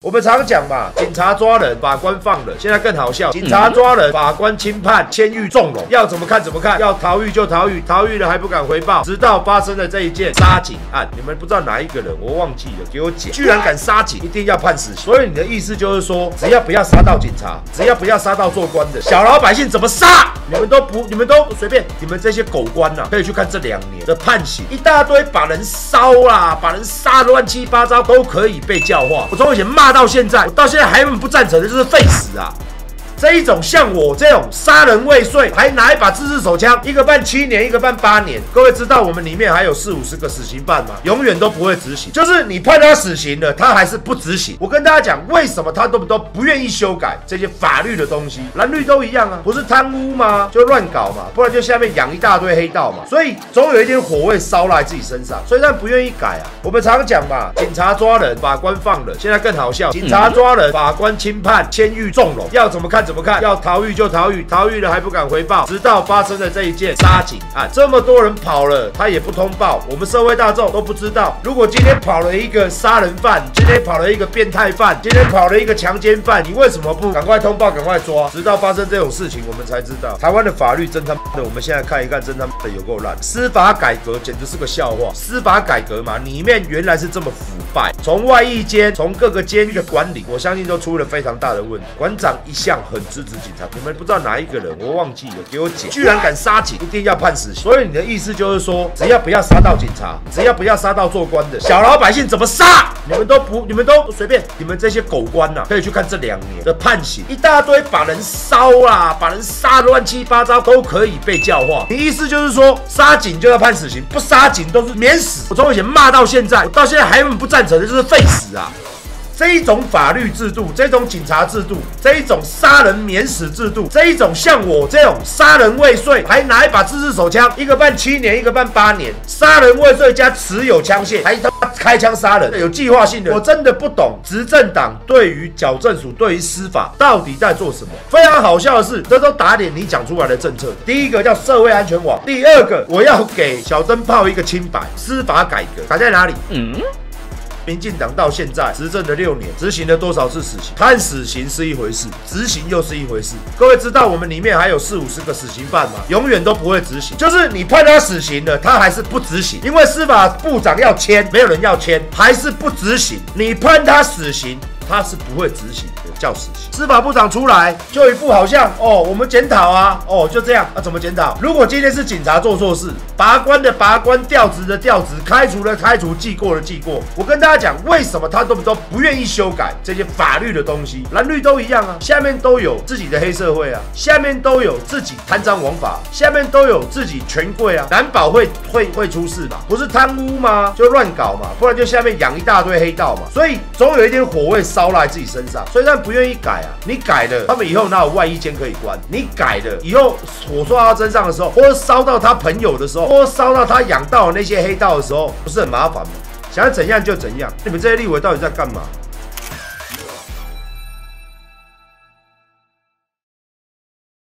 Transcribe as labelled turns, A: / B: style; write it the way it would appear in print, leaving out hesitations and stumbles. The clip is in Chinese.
A: 我们常讲嘛，警察抓人，法官放人。现在更好笑，警察抓人，法官轻判，监狱纵容，要怎么看怎么看，要逃狱就逃狱，逃狱了还不敢回报，直到发生了这一件杀警案。你们不知道哪一个人，我忘记了，给我讲，居然敢杀警，一定要判死刑。所以你的意思就是说，只要不要杀到警察，只要不要杀到做官的，小老百姓怎么杀？你们都随便，你们这些狗官呐，可以去看这2年的判刑，一大堆把人烧啦，把人杀得乱七八糟，都可以被教化。我从以前骂到现在，我到现在还不赞成的就是废死啊！这一种像我这种杀人未遂，还拿一把自制手枪，一个判7年，一个判8年。各位知道我们里面还有40-50个死刑犯吗？永远都不会执行，就是你判他死刑了，他还是不执行。我跟大家讲，为什么他都不愿意修改这些法律的东西？蓝绿都一样啊，不是贪污吗？就乱搞嘛，不然就下面养一大堆黑道嘛。所以总有一天火会烧在自己身上，所以他们不愿意改啊。我们常讲嘛，警察抓人，法官放人。现在更好笑，警察抓人，法官轻判，监狱纵容，要怎么看怎么看，要逃狱就逃狱，逃狱了还不敢回报，直到发生了这一件杀警案。这么多人跑了，他也不通报，我们社会大众都不知道。如果今天跑了一个杀人犯，今天跑了一个变态犯，今天跑了一个强奸犯，你为什么不赶快通报，赶快抓？直到发生这种事情，我们才知道台湾的法律真他妈的，我们现在看一看，真他妈的有够烂。司法改革简直是个笑话。司法改革嘛，里面原来是这么腐败，从外役监，从各个监狱的管理，我相信都出了非常大的问题。馆长一向很支持警察，你们不知道哪一个人，我忘记了，给我讲，居然敢杀警，一定要判死刑。所以你的意思就是说，只要不要杀到警察，只要不要杀到做官的，小老百姓怎么杀？你们都随便，你们这些狗官呐，可以去看这2年的判刑，一大堆把人烧啦，把人杀得乱七八糟，都可以被教化。你意思就是说，杀警就要判死刑，不杀警都是免死。我从以前骂到现在，我到现在还不赞成的就是废死啊！这一种法律制度，这种警察制度，这一种杀人免死制度，这一种像我这种杀人未遂，还拿一把自制手枪，一个判7年，一个判8年，杀人未遂加持有枪械，还他妈开枪杀人，有计划性的，我真的不懂执政党对于矫正署、对于司法到底在做什么。非常好笑的是，这都打脸你讲出来的政策。第一个叫社会安全网，第二个我要给小灯泡一个清白。司法改革改在哪里？民进党到现在执政的6年，执行了多少次死刑？判死刑是一回事，执行又是一回事。各位知道我们里面还有40-50个死刑犯吗？永远都不会执行，就是你判他死刑了，他还是不执行，因为司法部长要签，没有人要签，还是不执行。你判他死刑，他是不会执行的，叫死刑。司法部长出来就一副好像我们检讨啊，就这样啊，怎么检讨？如果今天是警察做错事，拔官的拔官，调职的调职，开除的开除，记过的记过。我跟大家讲，为什么他都不愿意修改这些法律的东西？蓝绿都一样啊，下面都有自己的黑社会啊，下面都有自己贪赃枉法，下面都有自己权贵啊，难保会出事嘛？不是贪污吗？就乱搞嘛，不然就下面养一大堆黑道嘛。所以总有一天火会烧在自己身上，所以他们不愿意改啊。你改了，他们以后哪有外役监可以关？你改了以后，火烧到他身上的时候，或者烧到他朋友的时候，或者烧到他养到的那些黑道的时候，不是很麻烦吗？想要怎样就怎样。你们这些立委到底在干嘛？